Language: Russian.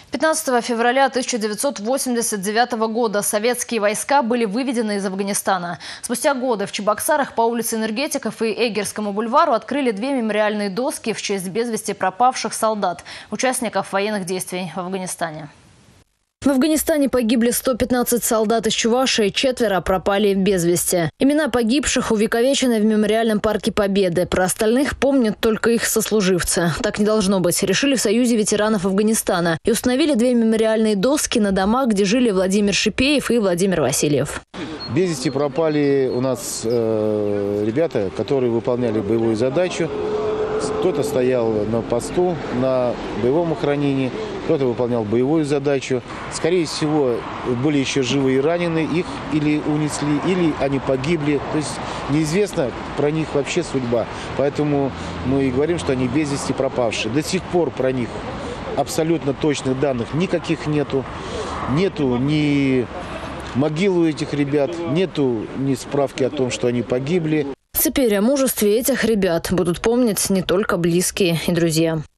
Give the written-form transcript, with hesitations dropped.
15 февраля 1989 года советские войска были выведены из Афганистана. Спустя годы в Чебоксарах по улице Энергетиков и Эгерскому бульвару открыли две мемориальные доски в честь без вести пропавших солдат, участников военных действий в Афганистане. В Афганистане погибли 115 солдат из Чувашии, 4 пропали без вести. Имена погибших увековечены в Мемориальном парке Победы. Про остальных помнят только их сослуживцы. Так не должно быть. Решили в Союзе ветеранов Афганистана и установили две мемориальные доски на домах, где жили Владимир Шипеев и Владимир Васильев. Без вести пропали у нас ребята, которые выполняли боевую задачу. Кто-то стоял на посту, на боевом охранении, кто-то выполнял боевую задачу. Скорее всего, были еще живые и раненые, их или унесли, или они погибли. То есть неизвестна про них вообще судьба. Поэтому мы и говорим, что они без вести пропавшие. До сих пор про них абсолютно точных данных никаких нету. Нету ни могил у этих ребят, нету ни справки о том, что они погибли. Теперь о мужестве этих ребят будут помнить не только близкие и друзья.